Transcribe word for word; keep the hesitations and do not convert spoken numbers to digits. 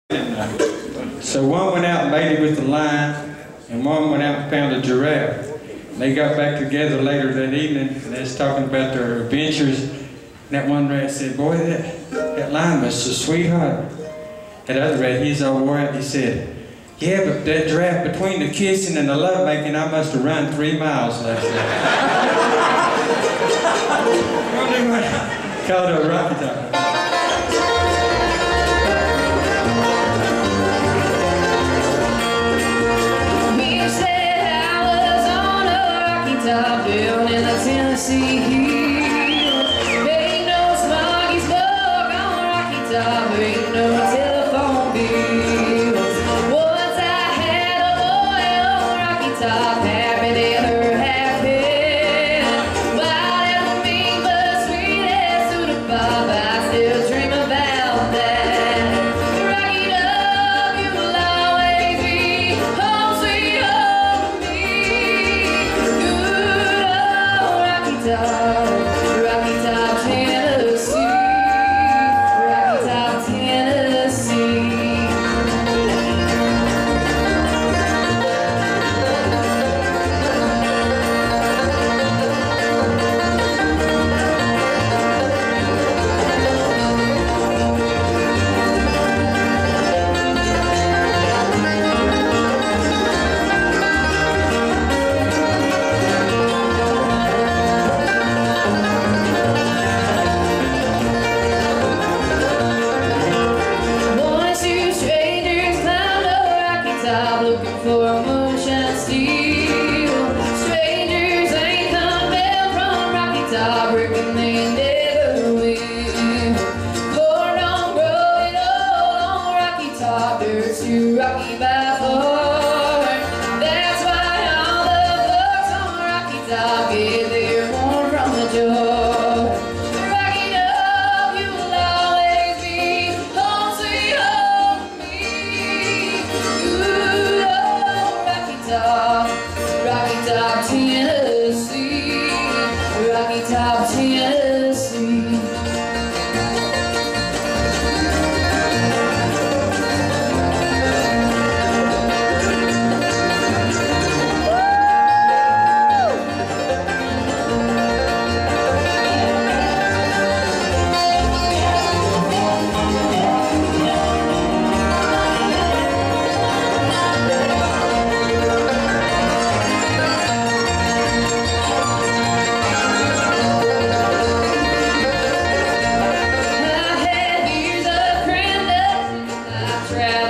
So one went out and mated with the lion, and one went out and found a giraffe. And they got back together later that evening, and they was talking about their adventures. And that one rat said, "Boy, that, that lion was a sweetheart." That other rat, he's all wore out, he said, "Yeah, but that giraffe, between the kissing and the lovemaking, I must have run three miles last night." Called a Rocky Top. Down in the Tennessee hills, ain't no smoggy smoke on Rocky Top, ain't no telephone bills. Once I had a boy on Rocky Top, happy ever happy. Wild as a mink, but sweet as soda pop, I still dream about that. Rocky Top, you will always be home sweet home to me. Rocky Top, Tennessee, Rocky Top, Tennessee. Looking for a moonshine steel. Strangers ain't come down from Rocky Top, reckon they never will. Corn don't grow it all on Rocky Top, dirt's too rocky by far. That's why all the folks on Rocky Top get their corn from the jar. Rocky Top, you will always be home sweet home to me. Good Rocky Top, Tennessee, Rocky Top, Tennessee. Travel